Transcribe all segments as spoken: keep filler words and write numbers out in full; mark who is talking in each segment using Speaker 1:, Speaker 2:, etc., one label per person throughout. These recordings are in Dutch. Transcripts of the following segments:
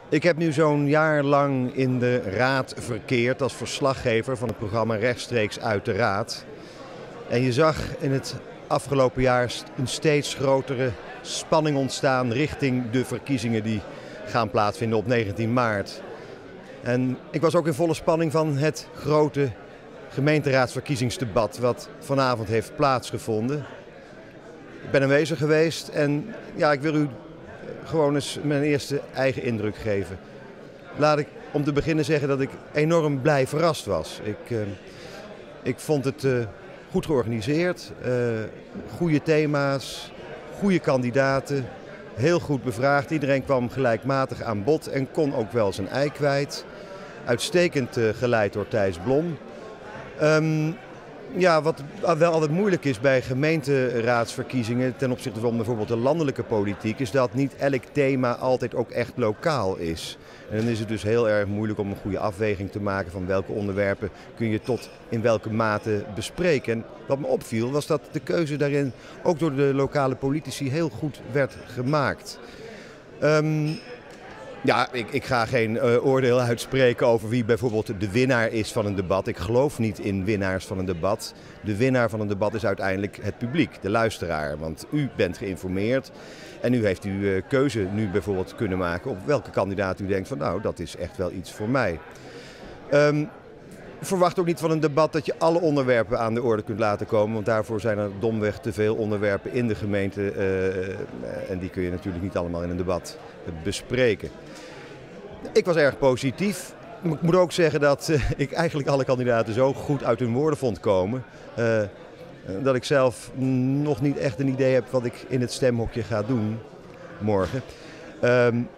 Speaker 1: Ik heb nu zo'n jaar lang in de raad verkeerd als verslaggever van het programma Rechtstreeks uit de Raad. En je zag in het afgelopen jaar een steeds grotere spanning ontstaan richting de verkiezingen die gaan plaatsvinden op negentien maart. En ik was ook in volle spanning van het grote gemeenteraadsverkiezingsdebat wat vanavond heeft plaatsgevonden. Ik ben aanwezig geweest en ja, ik wil u gewoon eens mijn eerste eigen indruk geven. Laat ik om te beginnen zeggen dat ik enorm blij verrast was. Ik, uh, ik vond het uh, goed georganiseerd, uh, goede thema's, goede kandidaten, heel goed bevraagd. Iedereen kwam gelijkmatig aan bod en kon ook wel zijn ei kwijt. Uitstekend uh, geleid door Thijs Blom. Um, Ja, wat wel altijd moeilijk is bij gemeenteraadsverkiezingen ten opzichte van bijvoorbeeld de landelijke politiek, is dat niet elk thema altijd ook echt lokaal is. En dan is het dus heel erg moeilijk om een goede afweging te maken van welke onderwerpen kun je tot in welke mate bespreken. En wat me opviel was dat de keuze daarin ook door de lokale politici heel goed werd gemaakt. Um, Ja, ik, ik ga geen uh, oordeel uitspreken over wie bijvoorbeeld de winnaar is van een debat. Ik geloof niet in winnaars van een debat. De winnaar van een debat is uiteindelijk het publiek, de luisteraar. Want u bent geïnformeerd en u heeft uw uh, keuze nu bijvoorbeeld kunnen maken op welke kandidaat u denkt van nou, dat is echt wel iets voor mij. Um, Verwacht ook niet van een debat dat je alle onderwerpen aan de orde kunt laten komen. Want daarvoor zijn er domweg te veel onderwerpen in de gemeente. Uh, en die kun je natuurlijk niet allemaal in een debat bespreken. Ik was erg positief. Ik moet ook zeggen dat uh, ik eigenlijk alle kandidaten zo goed uit hun woorden vond komen. Uh, dat ik zelf nog niet echt een idee heb wat ik in het stemhokje ga doen morgen. Um,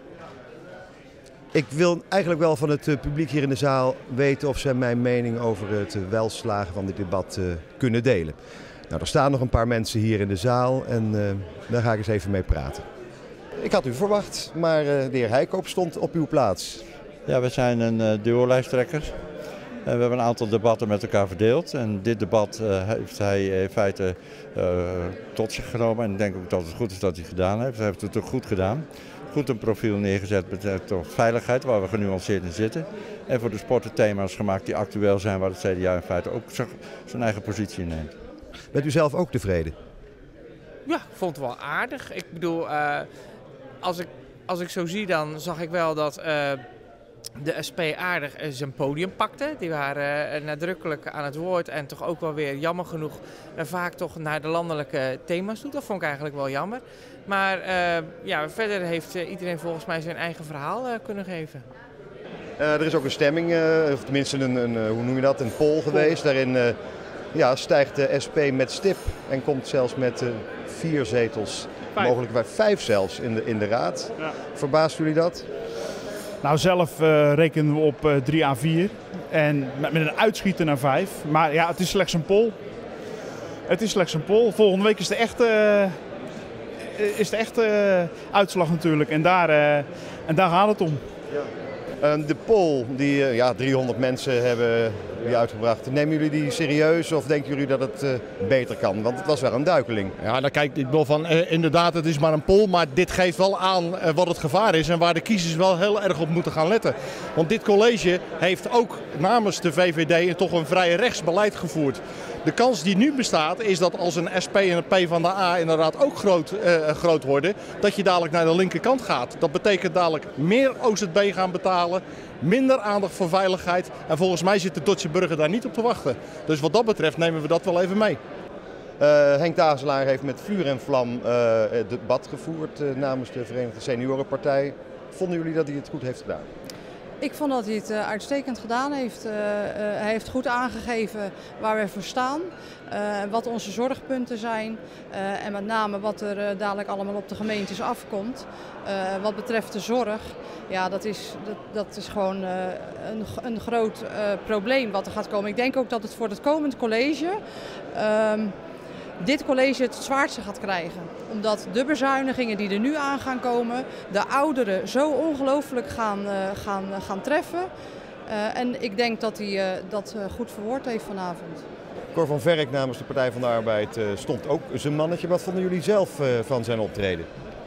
Speaker 1: Ik wil eigenlijk wel van het publiek hier in de zaal weten of zij mijn mening over het welslagen van dit debat uh, kunnen delen. Nou, er staan nog een paar mensen hier in de zaal en uh, daar ga ik eens even mee praten. Ik had u verwacht, maar uh, de heer Heikoop stond op uw plaats.
Speaker 2: Ja, we zijn een uh, duo-lijsttrekker. Uh, we hebben een aantal debatten met elkaar verdeeld. En dit debat uh, heeft hij in feite uh, tot zich genomen. En ik denk ook dat het goed is dat hij gedaan heeft. Hij heeft het ook goed gedaan. Goed een profiel neergezet met veiligheid, waar we genuanceerd in zitten. En voor de sporten thema's gemaakt die actueel zijn, waar het C D A in feite ook zijn eigen positie inneemt.
Speaker 1: Bent u zelf ook tevreden?
Speaker 3: Ja, ik vond het wel aardig. Ik bedoel, uh, als, ik, als ik zo zie, dan zag ik wel dat uh, de S P aardig uh, zijn podium pakte. Die waren uh, nadrukkelijk aan het woord en toch ook wel weer jammer genoeg uh, vaak toch naar de landelijke thema's toe. Dat vond ik eigenlijk wel jammer. Maar uh, ja, verder heeft uh, iedereen volgens mij zijn eigen verhaal uh, kunnen geven.
Speaker 1: Uh, er is ook een stemming, uh, of tenminste een, een, uh, hoe noem je dat, een poll geweest. Daarin uh, ja, stijgt de S P met stip en komt zelfs met uh, vier zetels, vijf. Mogelijk bij vijf zelfs in de, in de raad. Ja. Verbaast jullie dat?
Speaker 4: Nou, zelf uh, rekenen we op uh, drie à vier en met, met een uitschieter naar vijf. Maar ja, het is slechts een poll. Het is slechts een poll. Volgende week is de echte... Uh, is de echte uitslag natuurlijk en daar, uh, en daar gaat het om.
Speaker 1: Ja. Uh, de poll die uh, ja, driehonderd mensen hebben die uitgebracht. Nemen jullie die serieus of denken jullie dat het uh, beter kan? Want het was wel een duikeling.
Speaker 5: Ja, dan kijk ik wel van uh, inderdaad het is maar een poll, maar dit geeft wel aan uh, wat het gevaar is en waar de kiezers wel heel erg op moeten gaan letten. Want dit college heeft ook namens de V V D toch een vrij rechts beleid gevoerd. De kans die nu bestaat is dat als een S P en een PvdA inderdaad ook groot, uh, groot worden, dat je dadelijk naar de linkerkant gaat. Dat betekent dadelijk meer O Z B gaan betalen, minder aandacht voor veiligheid. En volgens mij zit de Dordtse burger daar niet op te wachten. Dus wat dat betreft nemen we dat wel even mee.
Speaker 1: Uh, Henk Tazelaar heeft met vuur en vlam uh, het debat gevoerd uh, namens de Verenigde Seniorenpartij. Vonden jullie dat hij het goed heeft gedaan?
Speaker 6: Ik vond dat hij het uh, uitstekend gedaan heeft. Uh, uh, hij heeft goed aangegeven waar we voor staan, uh, wat onze zorgpunten zijn uh, en met name wat er uh, dadelijk allemaal op de gemeentes afkomt. Uh, wat betreft de zorg, ja, dat is, dat, dat is gewoon uh, een, een groot uh, probleem wat er gaat komen. Ik denk ook dat het voor het komend college uh, dit college het zwaarste gaat krijgen. Omdat de bezuinigingen die er nu aan gaan komen, de ouderen zo ongelooflijk gaan, uh, gaan, uh, gaan treffen. Uh, en ik denk dat hij uh, dat uh, goed verwoord heeft vanavond.
Speaker 1: Cor van Verk namens de Partij van de Arbeid uh, stond ook zijn mannetje. Wat vonden jullie zelf uh, van zijn optreden?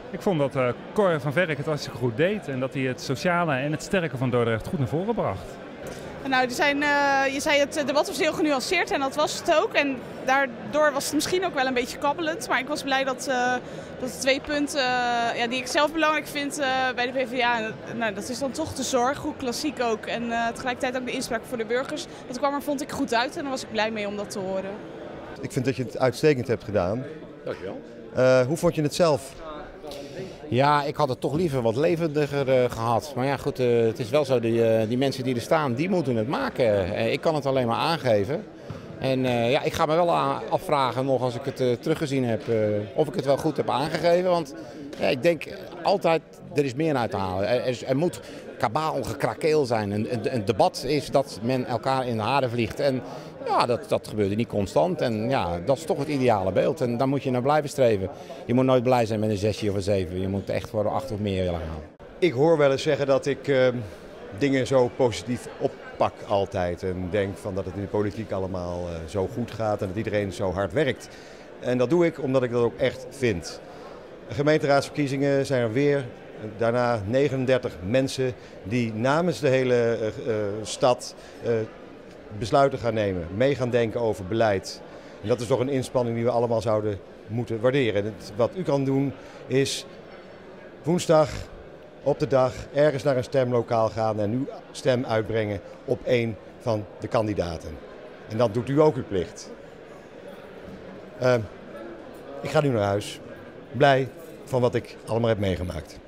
Speaker 7: Ik vond dat uh, Cor van Verk het hartstikke goed deed en dat hij het sociale en het sterke van Dordrecht goed naar voren bracht.
Speaker 8: Nou, er zijn, uh, je zei het debat was heel genuanceerd en dat was het ook. En daardoor was het misschien ook wel een beetje kabbelend. Maar ik was blij dat, uh, dat de twee punten uh, ja, die ik zelf belangrijk vind uh, bij de PvdA, nou, dat is dan toch de zorg, hoe klassiek ook. En uh, tegelijkertijd ook de inspraak voor de burgers. Dat kwam er, vond ik, goed uit en daar was ik blij mee om dat te horen.
Speaker 1: Ik vind dat je het uitstekend hebt gedaan.
Speaker 9: Dankjewel.
Speaker 1: Uh, hoe vond je het zelf?
Speaker 9: Ja, ik had het toch liever wat levendiger uh, gehad. Maar ja, goed, uh, het is wel zo, die, uh, die mensen die er staan, die moeten het maken. Uh, ik kan het alleen maar aangeven. En uh, ja, ik ga me wel afvragen nog als ik het uh, teruggezien heb, uh, of ik het wel goed heb aangegeven. Want ja, ik denk altijd, er is meer uit te halen. Er, er, er moet kabaal, gekrakeel zijn. Een, een, een debat is dat men elkaar in de haren vliegt. En ja, dat, dat gebeurde niet constant. En ja, dat is toch het ideale beeld. En daar moet je naar blijven streven. Je moet nooit blij zijn met een zesje of een zeven. Je moet echt voor acht of meer willen gaan.
Speaker 1: Ik hoor wel eens zeggen dat ik uh, dingen zo positief oppak altijd. En denk van dat het in de politiek allemaal uh, zo goed gaat en dat iedereen zo hard werkt. En dat doe ik omdat ik dat ook echt vind. De gemeenteraadsverkiezingen zijn er weer. Daarna negenendertig mensen die namens de hele uh, uh, stad uh, besluiten gaan nemen. Mee gaan denken over beleid. En dat is toch een inspanning die we allemaal zouden moeten waarderen. En het, wat u kan doen is woensdag op de dag ergens naar een stemlokaal gaan en uw stem uitbrengen op één van de kandidaten. En dan doet u ook uw plicht. Uh, ik ga nu naar huis. Blij van wat ik allemaal heb meegemaakt.